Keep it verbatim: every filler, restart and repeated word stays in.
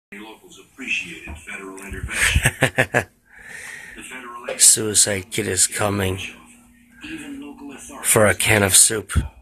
Locals appreciated federal intervention. The federal Suicide Kid is coming for a can of soup.